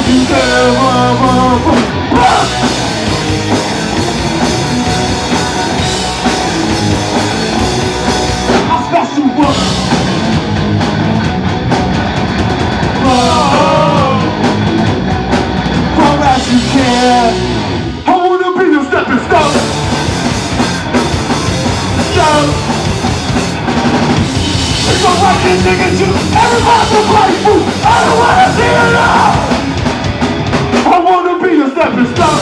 you never. I smash you up. Far as you can. I wanna be your stepping stone. It's a fucking nigga too. Everybody's a bloody fool. I don't wanna see it all. I wanna be your stepping stone.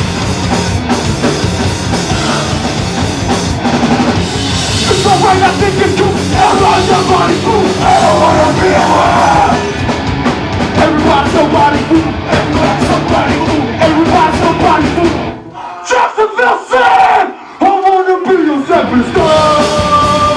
It's alright, I think it's cool. Everybody's a bloody fool. I don't wanna be around. Everybody's somebody fool. Everybody's somebody fool. Everybody's somebody fool. Jacksonville said, I wanna be your stepping stone.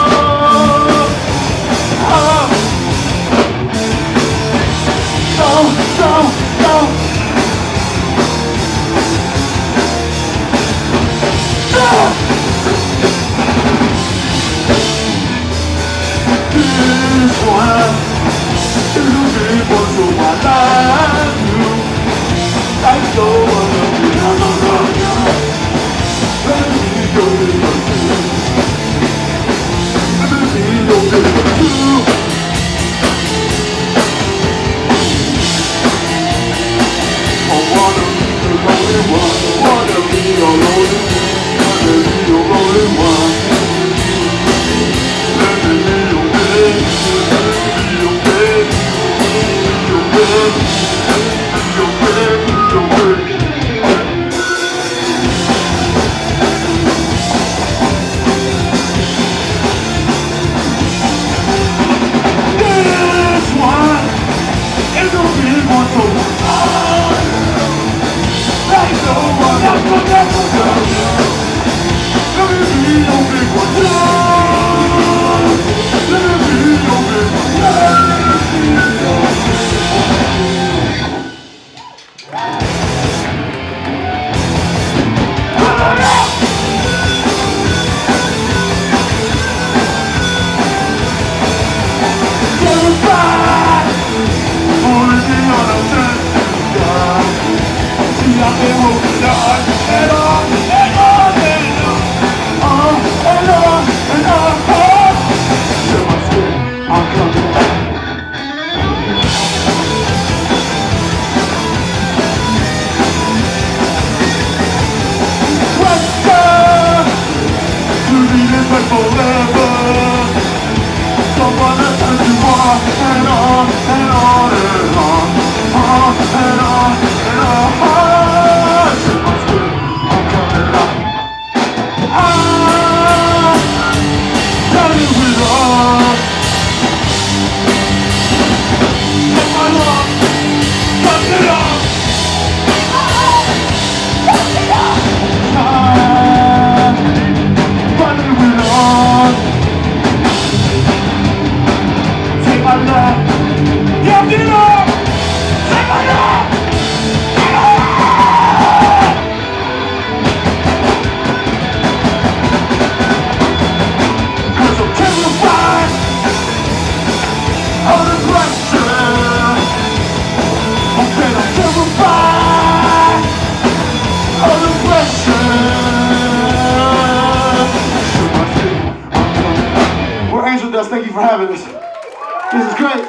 Thank you for having us. This is great.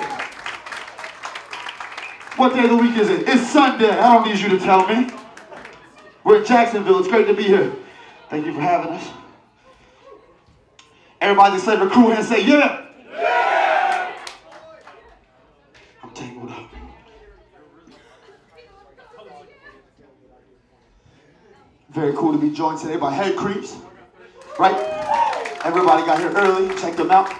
What day of the week is it? It's Sunday. I don't need you to tell me. We're in Jacksonville. It's great to be here. Thank you for having us. Everybody say for crew and say yeah. Yeah. I'm tangled up. Very cool to be joined today by Head Creeps. Right? Everybody got here early. Check them out.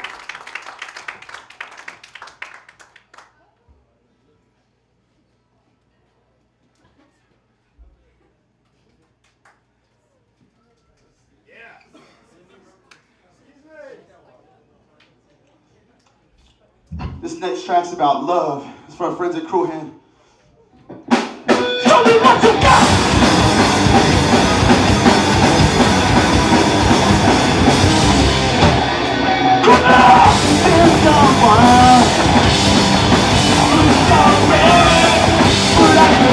This next track's about love. It's for our friends at Crewhand. Show me what you got! Someone who's sorry, but I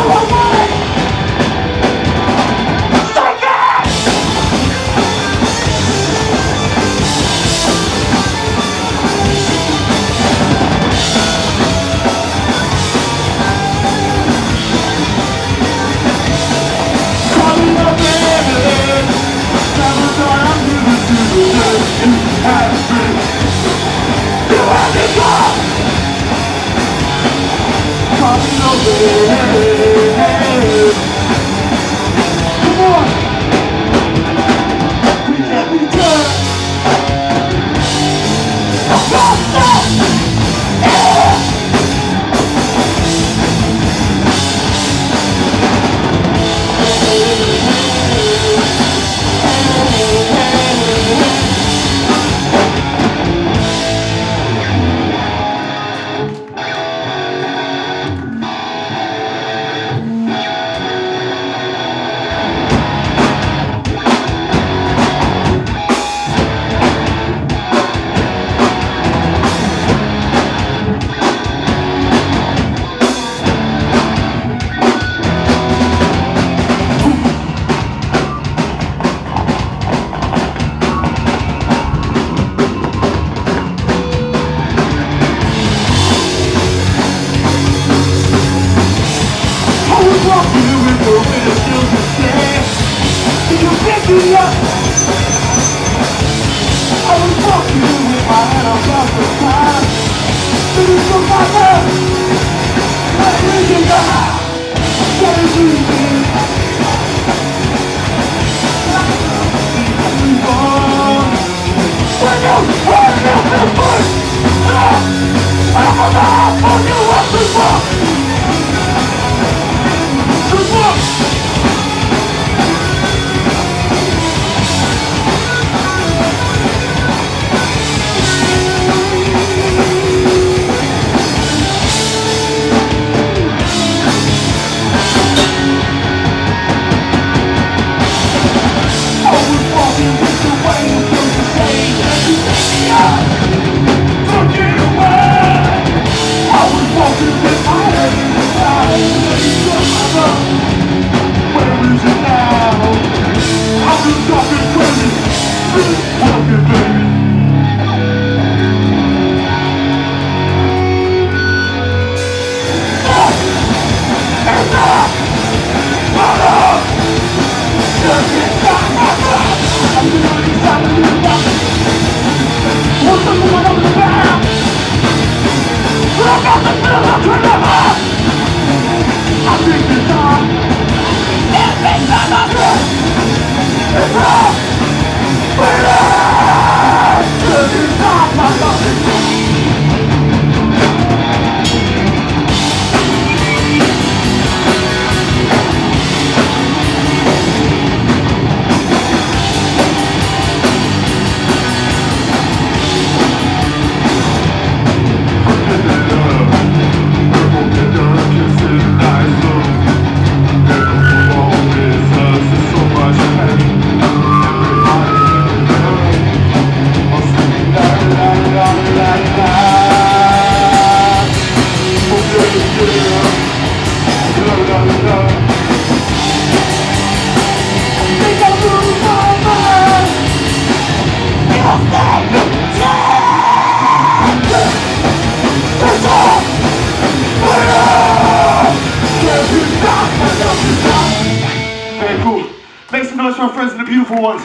Ones.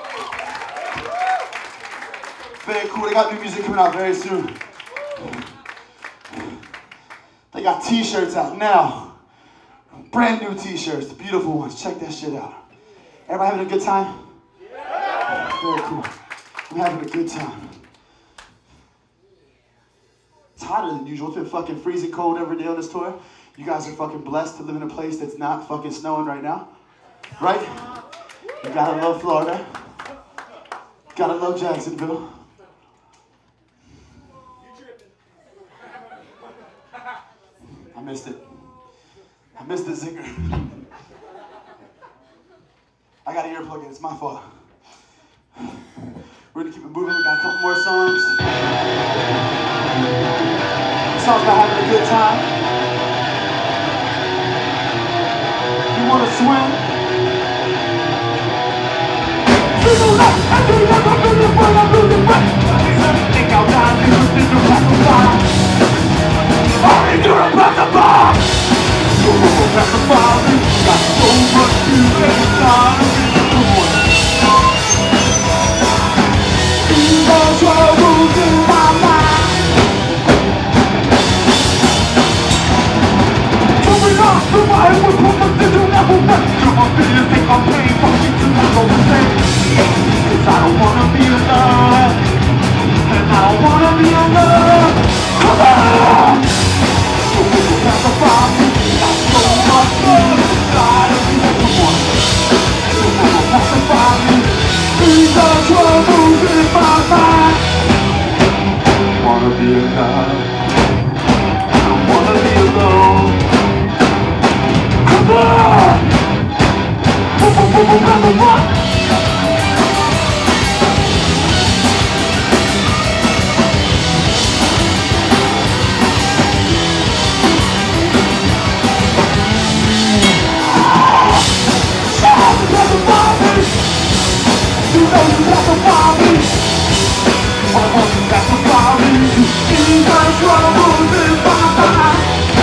Very cool. They got new music coming out very soon. They got t-shirts out now. Brand new t-shirts. The beautiful ones. Check that shit out. Everybody having a good time? Very cool. I'm having a good time. It's hotter than usual. It's been fucking freezing cold every day on this tour. You guys are fucking blessed to live in a place that's not fucking snowing right now. Right? You gotta love Florida. Gotta love Jacksonville. I missed it. I missed the zinger. I got an earplug in, it's my fault. We're gonna keep it moving, we got a couple more songs. This song's about having a good time. That's the folly. Got so much fear inside of me. These are troubles in my mind. Coming off from my head with problems that you'll never win. Till my fears think I'm paying for me to not go insane. 'Cause I don't wanna be alone. And I don't wanna be alone. Come on! That's the folly. Got so much fear inside of me. That's the folly. These are troubles in my mind. Wanna be alive. I don't wanna be alone. Come on! What? You know you got to find me. Oh, you got to find me. These are troubles in my mind.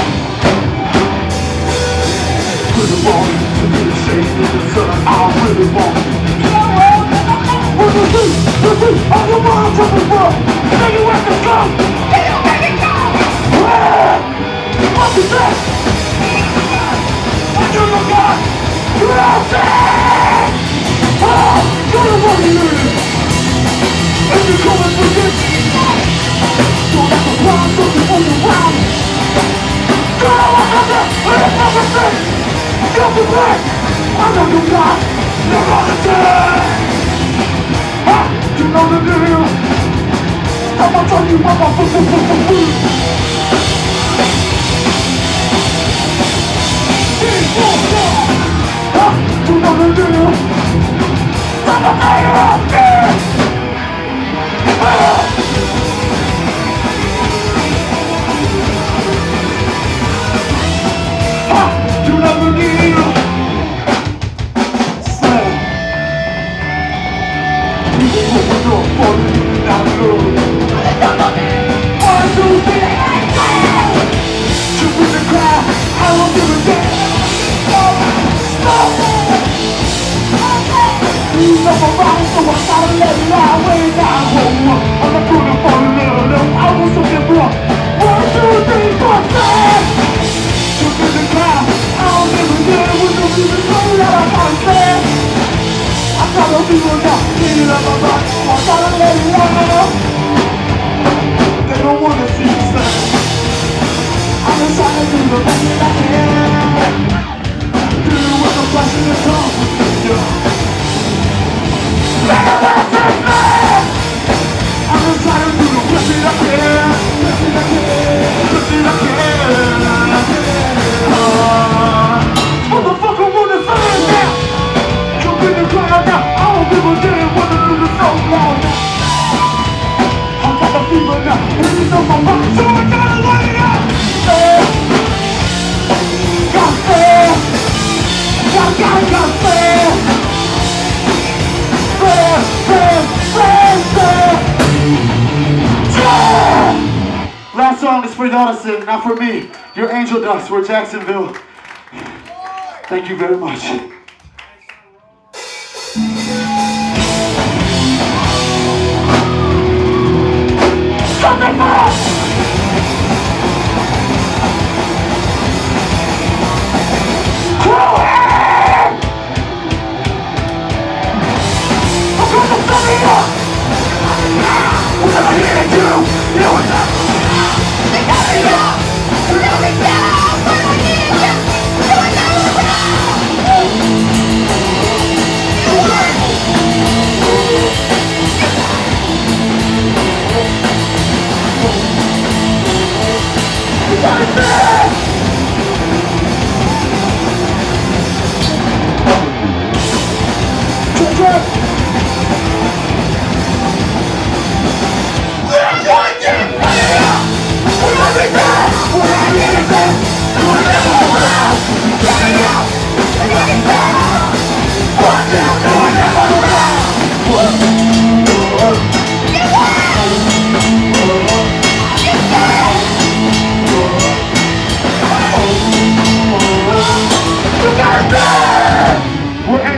Really want you to be safe in the sun. I really want you. What you see? You see? All you want to be wrong. Then you have to go. Then you make it go. What you say? What you look at? You don't say. Oh, you're the one you need. And you're coming for this. Don't have to run, don't you hold around. You know what I'm saying? It's everything. You'll be back. I know you got. You're gonna die. You know the deal. I'm gonna tell you what I'm for. You know the deal. I'm gonna tell you what I'm you never knew. Say, people who know for you now know. One, two, three, jump in the crowd, I won't give a damn. Stop. You know my mind, so I gotta let it out way down home. I'm not gonna fall in love, I want something wrong. 1, 2, 3, 4, 5. Jump in the crowd, I don't give a damn. We don't even know that I'm not fair. I got no people now, need it on my mind. I gotta let it out. They don't wanna see you sad. I'm just trying to do the best that I can. Do what the blessing is on. Yeah. I'm just trying to do the best that I can. Motherfucker wanna say it now. Jump in the crowd now. I don't give a damn what to do this so long. I got the fever now. And it's on my mind, so I gotta let it out. Got fair. Got fair. Last song is for y'all to sing, not for me. Your Angel Ducks, we're Jacksonville. Thank you very much. Something more!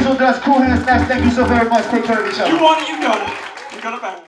Angel Dust, Cool Hand Snatch. Thank you so very much. Take care of each other. You want it, you got it. You got it back.